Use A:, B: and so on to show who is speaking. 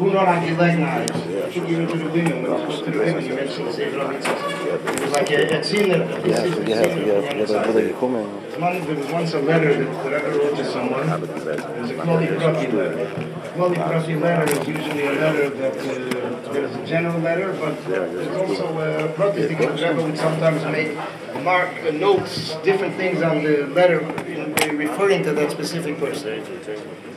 A: not on the leg knives. Took you into the women, when you spoke to the women, you mentioned the same It was like a scene. There was once a letter that I ever wrote to someone. It was a Kloli Prafi letter. Kloli Prafi letter is usually a letter that there's a general letter, but there's also a Prafi thing that Rebbe would sometimes make notes, different things on the letter referring to that specific person.